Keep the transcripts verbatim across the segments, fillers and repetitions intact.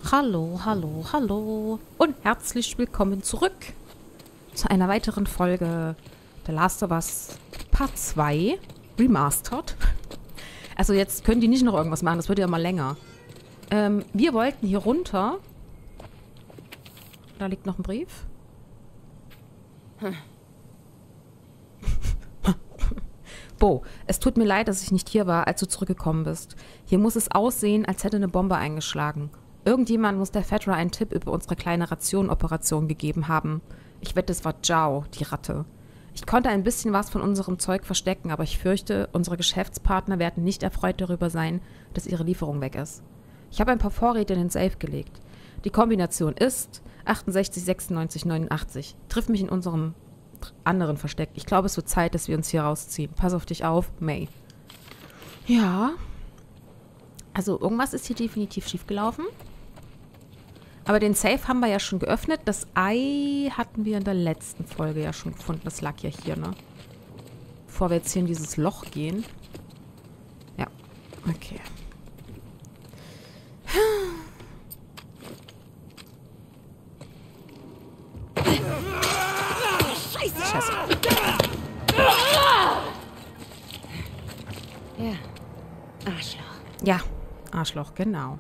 Hallo, hallo, hallo und herzlich willkommen zurück zu einer weiteren Folge The Last of Us Part zwei Remastered. Also jetzt können die nicht noch irgendwas machen, das wird ja mal länger. Ähm, wir wollten hier runter. Da liegt noch ein Brief. Hm. Bo, es tut mir leid, dass ich nicht hier war, als du zurückgekommen bist. Hier muss es aussehen, als hätte eine Bombe eingeschlagen. Irgendjemand muss der Fedra einen Tipp über unsere kleine Rationenoperation gegeben haben. Ich wette, es war Zhao, die Ratte. Ich konnte ein bisschen was von unserem Zeug verstecken, aber ich fürchte, unsere Geschäftspartner werden nicht erfreut darüber sein, dass ihre Lieferung weg ist. Ich habe ein paar Vorräte in den Safe gelegt. Die Kombination ist achtundsechzig, sechsundneunzig, neunundachtzig. Triff mich in unserem anderen Versteck. Ich glaube, es wird Zeit, dass wir uns hier rausziehen. Pass auf dich auf, May. Ja. Also irgendwas ist hier definitiv schiefgelaufen. Aber den Safe haben wir ja schon geöffnet. Das Ei hatten wir in der letzten Folge ja schon gefunden. Das lag ja hier, ne? Bevor wir jetzt hier in dieses Loch gehen. Ja, okay. Scheiße. Scheiße. Ja, Arschloch. Ja, Arschloch, genau.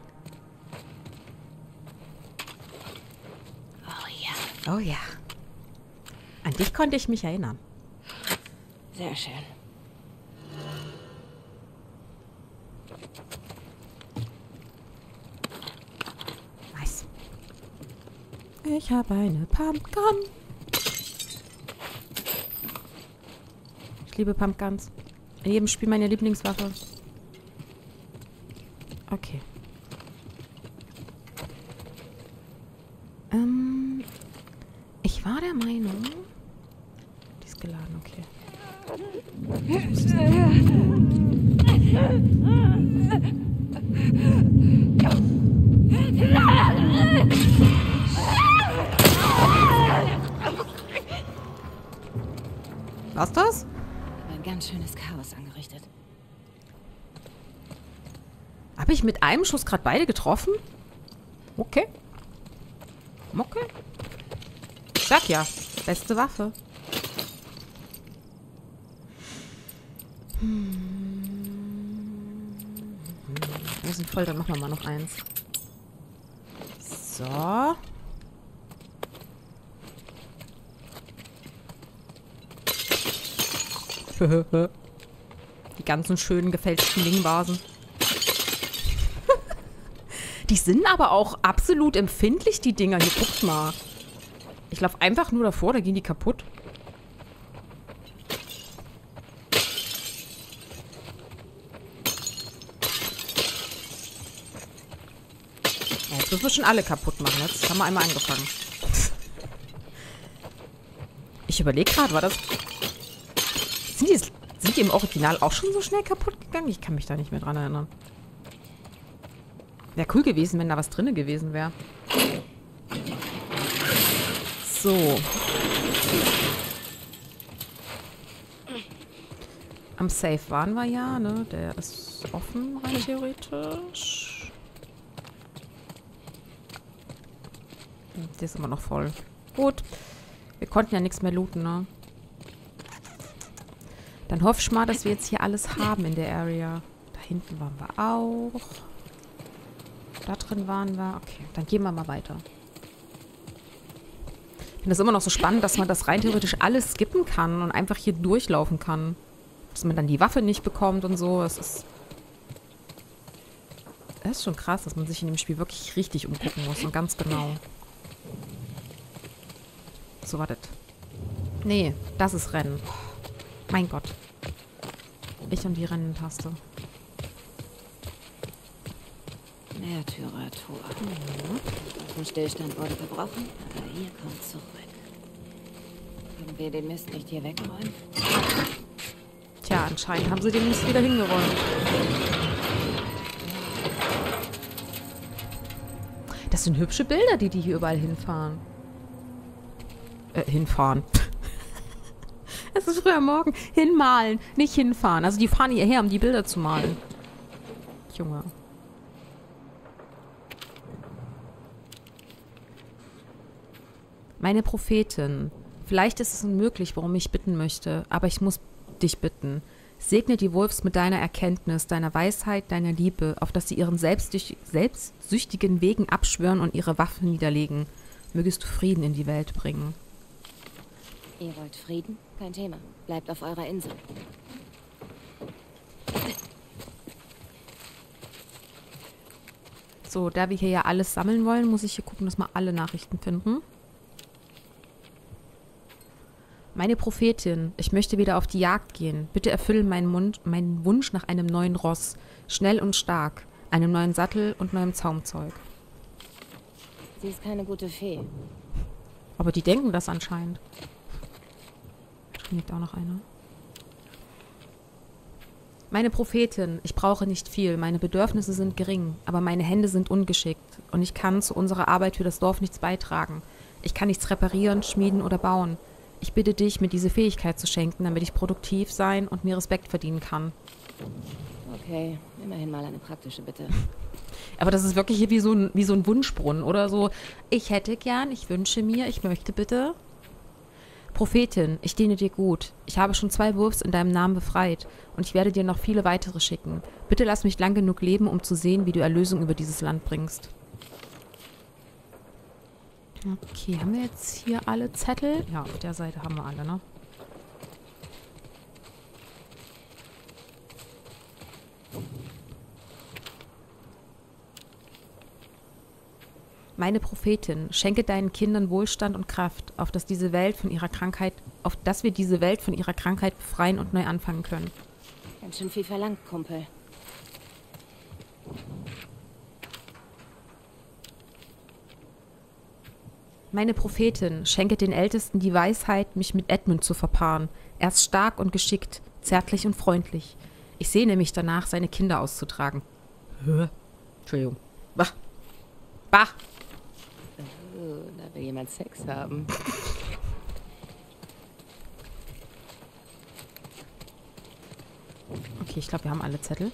Oh ja. An dich konnte ich mich erinnern. Sehr schön. Nice. Ich habe eine Pumpgun. Ich liebe Pumpguns. In jedem Spiel meine Lieblingswaffe. Okay. Ähm... Ich war der Meinung... Die ist geladen, okay. Was das? Ein ganz schönes Chaos angerichtet. Habe ich mit einem Schuss gerade beide getroffen? Okay. Okay. Ich sag ja, beste Waffe. Hm. Wir sind voll, dann machen wir mal noch eins. So. Die ganzen schönen gefälschten Dingvasen. Die sind aber auch absolut empfindlich, die Dinger. Hier, guckt mal. Ich laufe einfach nur davor, da gehen die kaputt. Ja, jetzt müssen wir schon alle kaputt machen. Jetzt haben wir einmal angefangen. Ich überlege gerade, war das... Sind die, sind die im Original auch schon so schnell kaputt gegangen? Ich kann mich da nicht mehr dran erinnern. Wäre cool gewesen, wenn da was drin gewesen wäre. So. Am Safe waren wir ja, ne? Der ist offen, rein theoretisch. Der ist immer noch voll. Gut. Wir konnten ja nichts mehr looten, ne? Dann hoffe ich mal, dass wir jetzt hier alles haben in der Area. Da hinten waren wir auch. Da drin waren wir. Okay, dann gehen wir mal weiter. Ich finde das immer noch so spannend, dass man das rein theoretisch alles skippen kann und einfach hier durchlaufen kann. Dass man dann die Waffe nicht bekommt und so. Es ist... Das ist schon krass, dass man sich in dem Spiel wirklich richtig umgucken muss und ganz genau. So, wartet. Nee, das ist Rennen. Mein Gott. Ich und die Rennen-Taste. Märtyrertor. Mhm. Der Stillstand wurde gebrochen, aber ihr kommt zurück. Können wir den Mist nicht hier wegräumen? Tja, anscheinend haben sie den Mist wieder hingeräumt. Das sind hübsche Bilder, die die hier überall hinfahren. Äh, hinfahren. Es ist früher morgen. Hinmalen, nicht hinfahren. Also die fahren hierher, um die Bilder zu malen. Junge. Meine Prophetin, vielleicht ist es unmöglich, worum ich bitten möchte, aber ich muss dich bitten. Segne die Wolves mit deiner Erkenntnis, deiner Weisheit, deiner Liebe, auf dass sie ihren selbstsüch- selbstsüchtigen Wegen abschwören und ihre Waffen niederlegen. Mögest du Frieden in die Welt bringen. Ihr wollt Frieden? Kein Thema. Bleibt auf eurer Insel. So, da wir hier ja alles sammeln wollen, muss ich hier gucken, dass wir alle Nachrichten finden. Meine Prophetin, ich möchte wieder auf die Jagd gehen. Bitte erfülle meinen, Mund, meinen Wunsch nach einem neuen Ross. Schnell und stark. Einem neuen Sattel und neuem Zaumzeug. Sie ist keine gute Fee. Aber die denken das anscheinend. Da liegt auch noch einer. Meine Prophetin, ich brauche nicht viel, meine Bedürfnisse sind gering, aber meine Hände sind ungeschickt und ich kann zu unserer Arbeit für das Dorf nichts beitragen. Ich kann nichts reparieren, schmieden oder bauen. Ich bitte dich, mir diese Fähigkeit zu schenken, damit ich produktiv sein und mir Respekt verdienen kann. Okay, immerhin mal eine praktische Bitte. Aber das ist wirklich hier wie so ein, wie so ein Wunschbrunnen oder so. Ich hätte gern, ich wünsche mir, ich möchte bitte. Prophetin, ich diene dir gut. Ich habe schon zwei Wolves in deinem Namen befreit und ich werde dir noch viele weitere schicken. Bitte lass mich lang genug leben, um zu sehen, wie du Erlösung über dieses Land bringst. Okay, haben wir jetzt hier alle Zettel? Ja, auf der Seite haben wir alle, ne? Meine Prophetin, schenke deinen Kindern Wohlstand und Kraft, auf dass diese Welt von ihrer Krankheit, auf dass wir diese Welt von ihrer Krankheit befreien und neu anfangen können. Ganz schön viel verlangt, Kumpel. Meine Prophetin, schenke den Ältesten die Weisheit, mich mit Edmund zu verpaaren. Er ist stark und geschickt, zärtlich und freundlich. Ich sehne mich danach, seine Kinder auszutragen. Hä? Entschuldigung. Bah. Bah. Oh, da will jemand Sex haben. Okay, ich glaube, wir haben alle Zettel.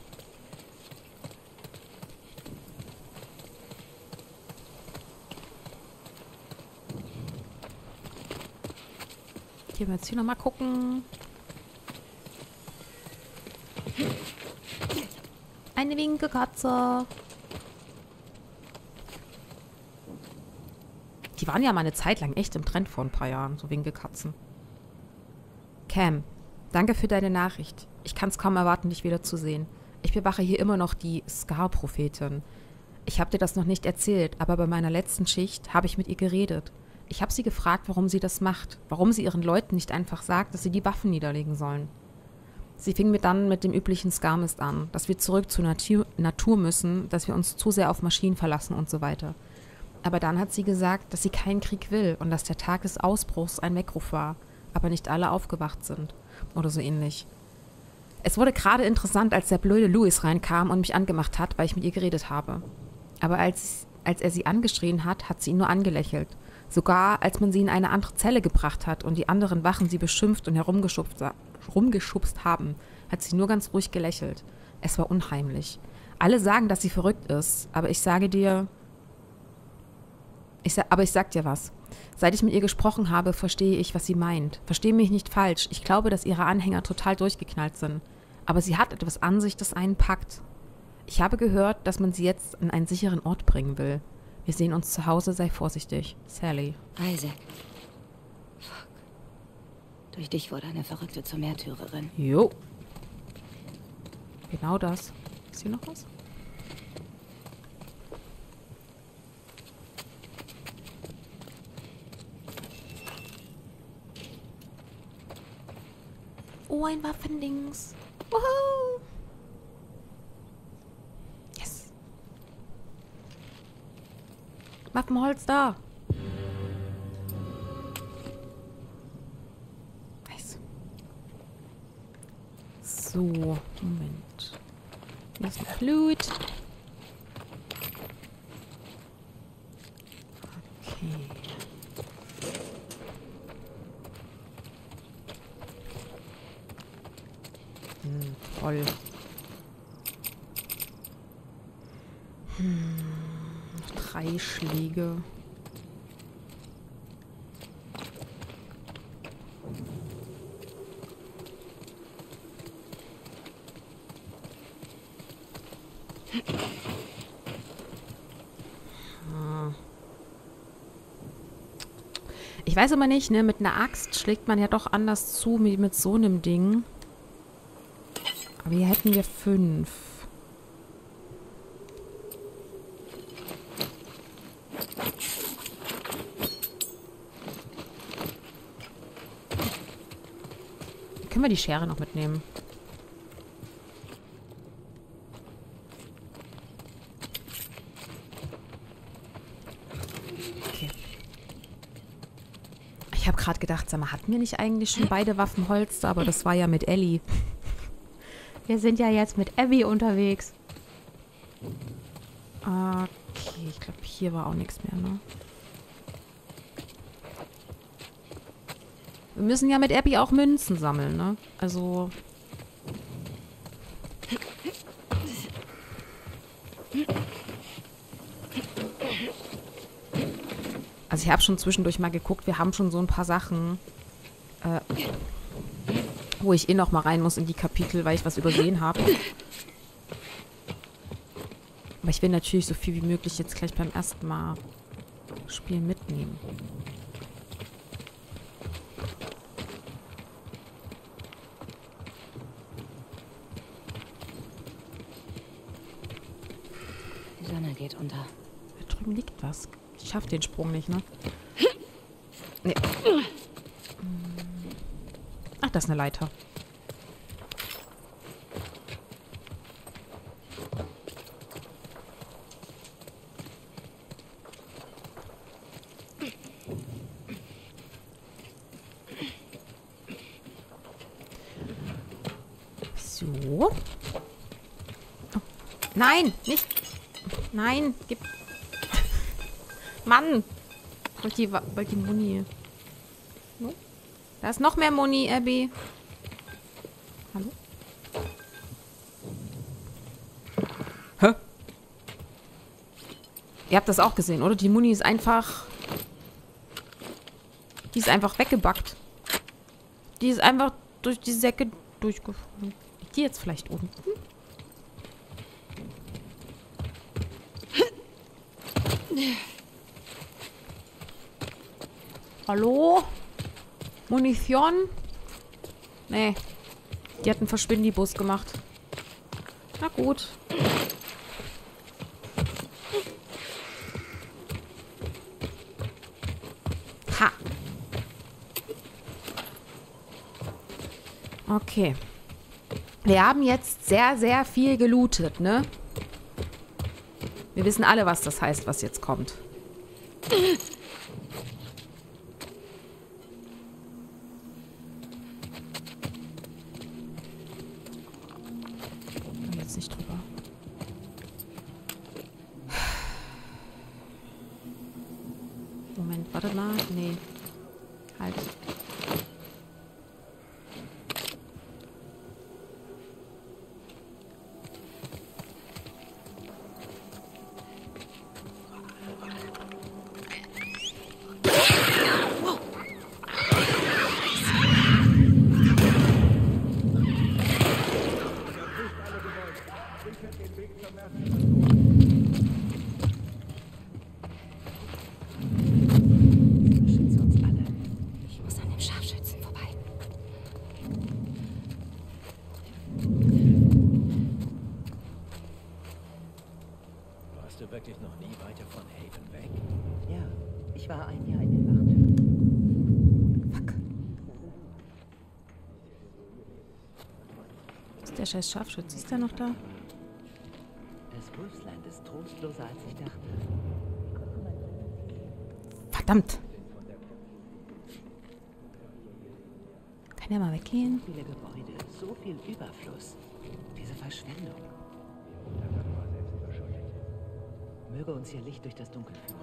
Hier wir jetzt hier nochmal gucken. Eine Winkekatze. Die waren ja mal eine Zeit lang echt im Trend vor ein paar Jahren, so Winkekatzen. Cam, danke für deine Nachricht. Ich kann es kaum erwarten, dich wiederzusehen. Ich bewache hier immer noch die Scar-Prophetin. Ich habe dir das noch nicht erzählt, aber bei meiner letzten Schicht habe ich mit ihr geredet. Ich habe sie gefragt, warum sie das macht, warum sie ihren Leuten nicht einfach sagt, dass sie die Waffen niederlegen sollen. Sie fing mir dann mit dem üblichen Skarmist an, dass wir zurück zur Natur, Natur müssen, dass wir uns zu sehr auf Maschinen verlassen und so weiter. Aber dann hat sie gesagt, dass sie keinen Krieg will und dass der Tag des Ausbruchs ein Weckruf war, aber nicht alle aufgewacht sind. Oder so ähnlich. Es wurde gerade interessant, als der blöde Louis reinkam und mich angemacht hat, weil ich mit ihr geredet habe. Aber als, als er sie angeschrien hat, hat sie ihn nur angelächelt. Sogar als man sie in eine andere Zelle gebracht hat und die anderen Wachen sie beschimpft und herumgeschubst, herumgeschubst haben, hat sie nur ganz ruhig gelächelt. Es war unheimlich. Alle sagen, dass sie verrückt ist, aber ich sage dir... Ich sa- aber ich sag dir was. Seit ich mit ihr gesprochen habe, verstehe ich, was sie meint. Verstehe mich nicht falsch. Ich glaube, dass ihre Anhänger total durchgeknallt sind. Aber sie hat etwas an sich, das einen packt. Ich habe gehört, dass man sie jetzt an einen sicheren Ort bringen will. Wir sehen uns zu Hause, sei vorsichtig. Sally. Isaac. Fuck. Durch dich wurde eine Verrückte zur Märtyrerin. Jo. Genau das. Ist hier noch was? Oh, ein Waffendings. Woohoo! Yes. Waffenholster. Nice. So, Moment. Hier ist noch Loot. Okay. Hm, toll. Hm, noch drei Schläge. weiß aber nicht, ne? Mit einer Axt schlägt man ja doch anders zu wie mit so einem Ding. Aber hier hätten wir fünf. Können wir die Schere noch mitnehmen? Okay. Ich habe gerade gedacht, sag mal, hatten wir nicht eigentlich schon beide Waffenholster? Aber das war ja mit Ellie. Wir sind ja jetzt mit Abby unterwegs. Okay, ich glaube, hier war auch nichts mehr, ne? Wir müssen ja mit Abby auch Münzen sammeln, ne? Also... Also ich habe schon zwischendurch mal geguckt, wir haben schon so ein paar Sachen, äh, wo ich eh noch mal rein muss in die Kapitel, weil ich was übersehen habe. Aber ich will natürlich so viel wie möglich jetzt gleich beim ersten Mal spielen mitnehmen. Die Sonne geht unter. Da drüben liegt was. Ich schaffe den Sprung nicht, ne? Nee. Ach, das ist eine Leiter. So. Oh. Nein, nicht. Nein, gib. Mann. Wollt die, wollt die Muni. No? Da ist noch mehr Muni, Abby. Hallo? Hä? Ihr habt das auch gesehen, oder? Die Muni ist einfach... Die ist einfach weggebackt. Die ist einfach durch die Säcke durchgeflogen. Liegt die jetzt vielleicht oben? Hm? Hallo? Munition? Nee. Die hat einen Verschwindibus gemacht. Na gut. Ha. Okay. Wir haben jetzt sehr, sehr viel gelootet, ne? Wir wissen alle, was das heißt, was jetzt kommt. Jetzt nicht drüber. Moment, warte mal. Nee. Halt. Wirklich noch nie weiter von Haven weg? Ja, ich war ein Jahr in den Wachtürmen. Fuck. Ist der scheiß Scharfschütze? Ist der noch da? Das Wolfsland ist trostloser, als ich dachte. Verdammt. Kann der mal weggehen? So viele Gebäude, so viel Überfluss. Diese Verschwendung. Möge uns ihr Licht durch das Dunkel führen.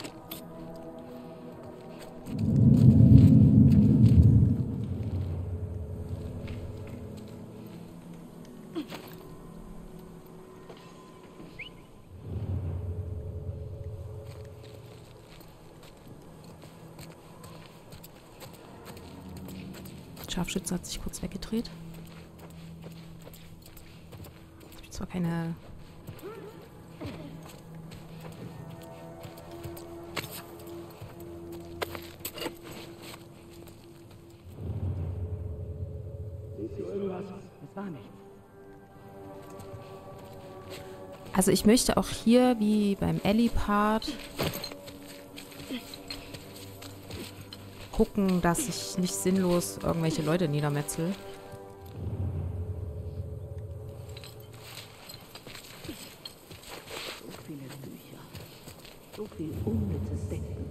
Scharfschütze hat sich kurz weggedreht. Ich habe zwar keine... war nichts. Also ich möchte auch hier, wie beim Ellie-Part, gucken, dass ich nicht sinnlos irgendwelche Leute niedermetzel. So viele Bücher. So viel unnützes Denken.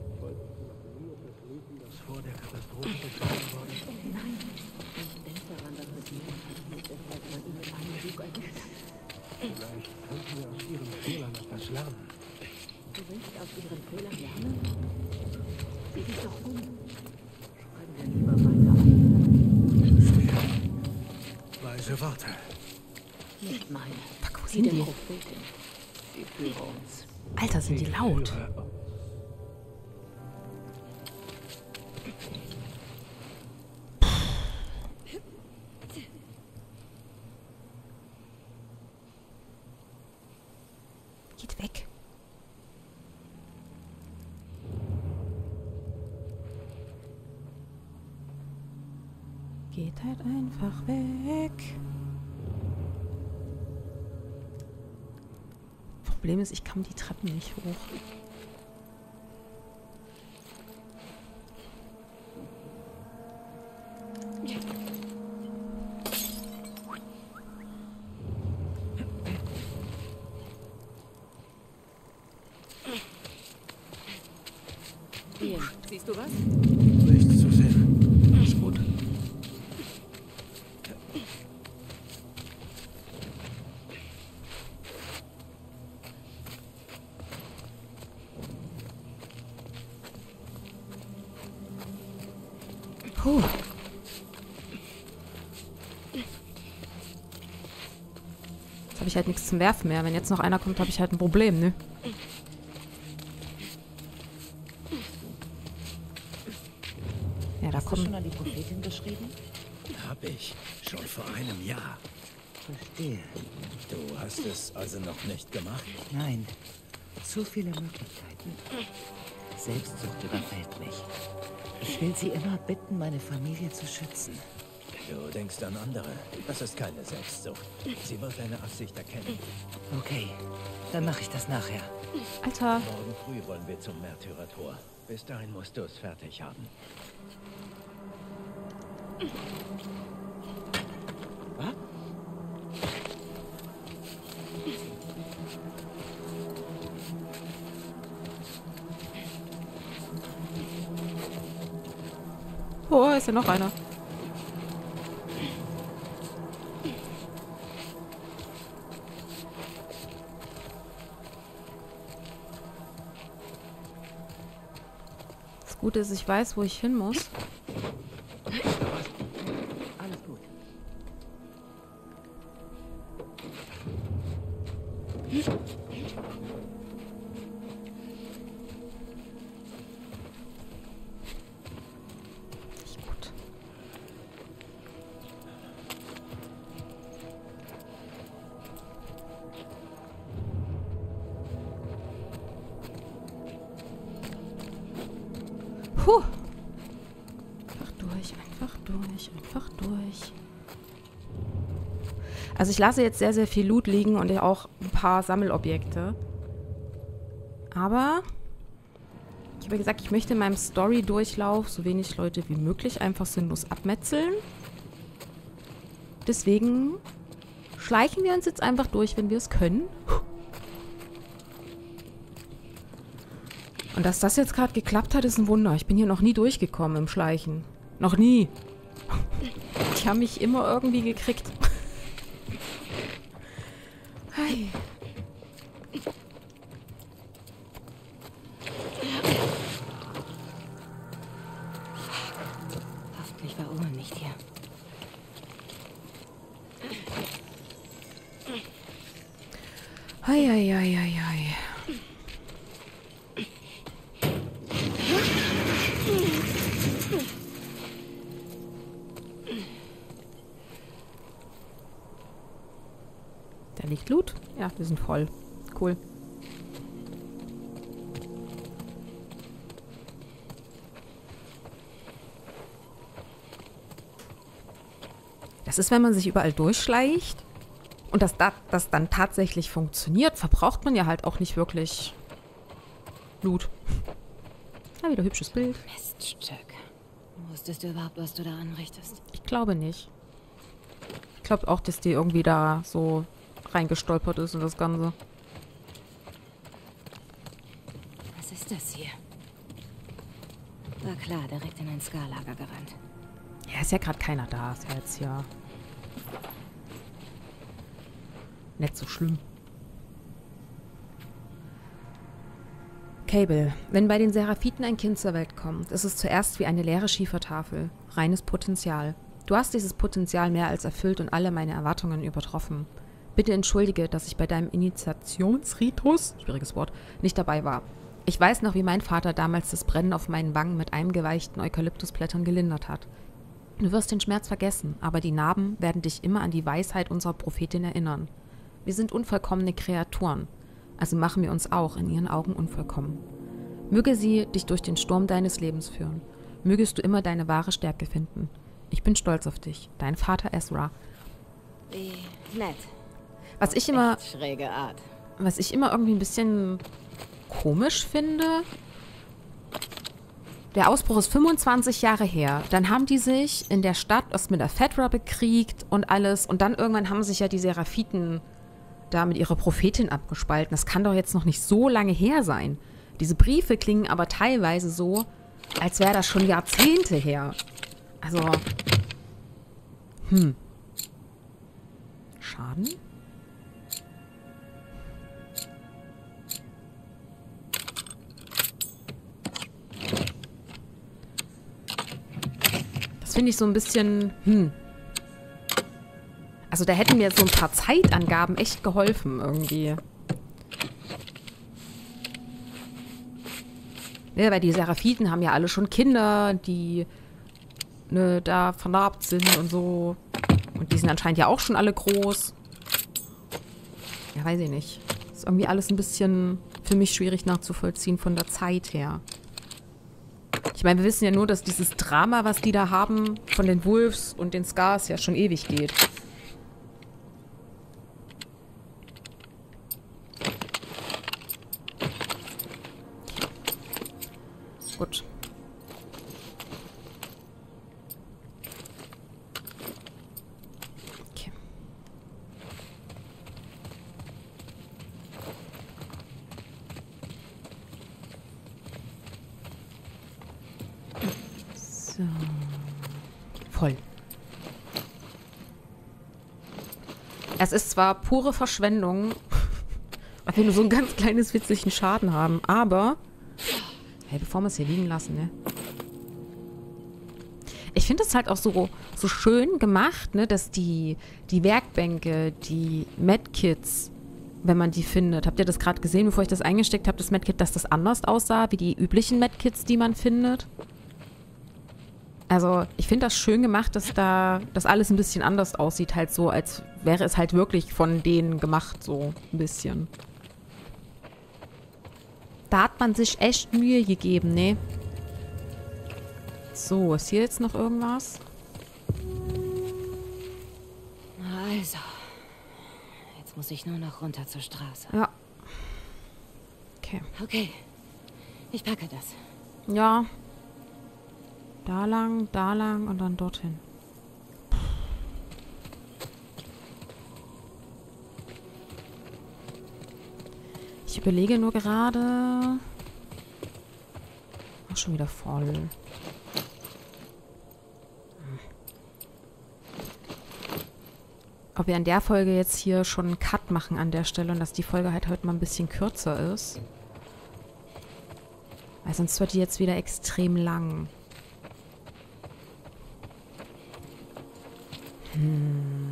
Das vor der Katastrophe geschrieben wurde. Nein. Denk daran, dass es mir passiert ist, als man ihn mit einem Buch erwischt hat. Vielleicht könnten wir aus ihren Fehlern etwas lernen. Du willst aus ihren Fehlern lernen? Sieh dich doch um. Schreiben wir lieber weiter. Verstehe. Weise Worte. Nicht meine. Fuck, wo Die sind der die? Prophetin. Sie führe uns. Alter, sind die laut. Geht weg. Geht halt einfach weg. Problem ist, ich kann die Treppen nicht hoch. Ian, siehst du was? Nichts zu sehen. Ist gut. Puh. Jetzt habe ich halt nichts zum Werfen mehr. Wenn jetzt noch einer kommt, habe ich halt ein Problem, ne? Ja, da Hast du kommen... schon an die Prophetin geschrieben? Hab ich. Schon vor einem Jahr. Verstehe. Du hast es also noch nicht gemacht? Nein. Zu viele Möglichkeiten. Selbstsucht überfällt mich. Ich will sie immer bitten, meine Familie zu schützen. Du denkst an andere. Das ist keine Selbstsucht. Sie wird deine Absicht erkennen. Okay, dann mache ich das nachher. Alter. Morgen früh wollen wir zum Märtyrertor. Bis dahin musst du es fertig haben. Was? Oh, ist ja noch einer. Das Gute ist, ich weiß, wo ich hin muss. Alles gut. Nicht gut. Puh. Einfach durch, einfach durch, einfach durch. Also ich lasse jetzt sehr, sehr viel Loot liegen und ja auch ein paar Sammelobjekte. Aber ich habe gesagt, ich möchte in meinem Story-Durchlauf so wenig Leute wie möglich einfach sinnlos abmetzeln. Deswegen schleichen wir uns jetzt einfach durch, wenn wir es können. Und dass das jetzt gerade geklappt hat, ist ein Wunder. Ich bin hier noch nie durchgekommen im Schleichen. Noch nie. Die haben mich immer irgendwie gekriegt. Hi. Hoffentlich war Owen nicht hier. Hei, hei, hei, hei, hei. Da liegt Loot. Ja, wir sind voll. Cool. Das Was ist, wenn man sich überall durchschleicht und das, das, das dann tatsächlich funktioniert? Verbraucht man ja halt auch nicht wirklich Blut. Ja, wieder hübsches Bild. Miststück. Wusstest du überhaupt, was du da anrichtest? Ich glaube nicht. Ich glaube auch, dass die irgendwie da so reingestolpert ist in das Ganze. Was ist das hier? War klar, direkt in ein Ska-Lager gerannt. Ja, ist ja gerade keiner da. Ist ja jetzt hier nicht so schlimm. Cable. Wenn bei den Seraphiten ein Kind zur Welt kommt, ist es zuerst wie eine leere Schiefertafel. Reines Potenzial. Du hast dieses Potenzial mehr als erfüllt und alle meine Erwartungen übertroffen. Bitte entschuldige, dass ich bei deinem Initiationsritus, schwieriges Wort, nicht dabei war. Ich weiß noch, wie mein Vater damals das Brennen auf meinen Wangen mit eingeweichten Eukalyptusblättern gelindert hat. Du wirst den Schmerz vergessen, aber die Narben werden dich immer an die Weisheit unserer Prophetin erinnern. Wir sind unvollkommene Kreaturen, also machen wir uns auch in ihren Augen unvollkommen. Möge sie dich durch den Sturm deines Lebens führen. Mögest du immer deine wahre Stärke finden. Ich bin stolz auf dich, dein Vater Ezra. Wie nett. Was ich immer, Echt schräge Art. was ich immer irgendwie ein bisschen komisch finde, der Ausbruch ist fünfundzwanzig Jahre her. Dann haben die sich in der Stadt erst mit der Fedra bekriegt und alles. Und dann irgendwann haben sich ja die Seraphiten da mit ihrer Prophetin abgespalten. Das kann doch jetzt noch nicht so lange her sein. Diese Briefe klingen aber teilweise so, als wäre das schon Jahrzehnte her. Also, hm. Schaden? Das finde ich so ein bisschen, hm. Also da hätten mir so ein paar Zeitangaben echt geholfen irgendwie. Ja, weil die Seraphiten haben ja alle schon Kinder, die ne, da vernarbt sind und so. Und die sind anscheinend ja auch schon alle groß. Ja, weiß ich nicht. Ist irgendwie alles ein bisschen für mich schwierig nachzuvollziehen von der Zeit her. Ich meine, wir wissen ja nur, dass dieses Drama, was die da haben, von den Wolves und den Scars ja schon ewig geht. Gut. Okay. So. Voll. Es ist zwar pure Verschwendung, weil wir nur so ein ganz kleines witzlichen Schaden haben, aber hey, bevor wir es hier liegen lassen, ne? Ich finde es halt auch so, so schön gemacht, ne, dass die, die Werkbänke, die Medkits, wenn man die findet, habt ihr das gerade gesehen, bevor ich das eingesteckt habe, das Medkit, dass das anders aussah, wie die üblichen Medkits, die man findet? Also, ich finde das schön gemacht, dass da das alles ein bisschen anders aussieht, halt so, als wäre es halt wirklich von denen gemacht, so ein bisschen. Da hat man sich echt Mühe gegeben, ne? So, ist hier jetzt noch irgendwas? Also, jetzt muss ich nur noch runter zur Straße. Ja. Okay. Okay, ich packe das. Ja. Da lang, da lang und dann dorthin. Ich überlege nur gerade... Ach, schon wieder voll. Ob wir an der Folge jetzt hier schon einen Cut machen an der Stelle und dass die Folge halt heute mal ein bisschen kürzer ist. Weil sonst wird die jetzt wieder extrem lang. Hm.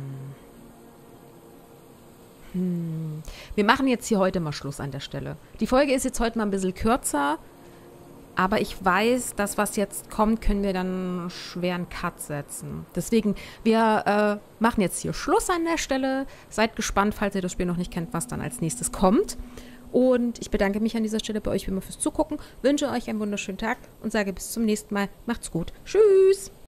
Hm. Wir machen jetzt hier heute mal Schluss an der Stelle. Die Folge ist jetzt heute mal ein bisschen kürzer. Aber ich weiß, das, was jetzt kommt, können wir dann schwer einen Cut setzen. Deswegen, wir äh, machen jetzt hier Schluss an der Stelle. Seid gespannt, falls ihr das Spiel noch nicht kennt, was dann als nächstes kommt. Und ich bedanke mich an dieser Stelle bei euch wie immer fürs Zugucken. Wünsche euch einen wunderschönen Tag und sage bis zum nächsten Mal. Macht's gut. Tschüss!